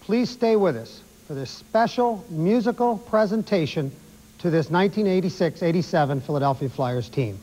please stay with us for this special musical presentation to this 1986-87 Philadelphia Flyers team.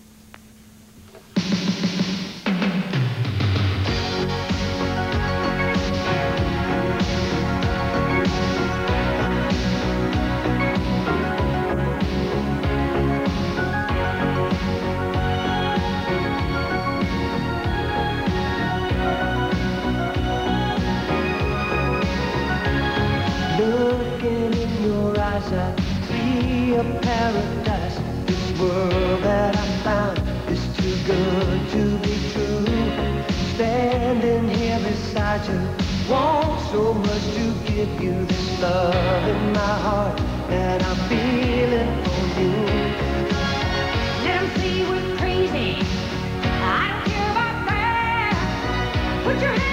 Looking in your eyes, I see a paradise. This world that I found is too good to be true. Standing here beside you, want so much to give you this love in my heart that I'm feeling for you. Let 'em say we're crazy, I don't care about that. Put your hands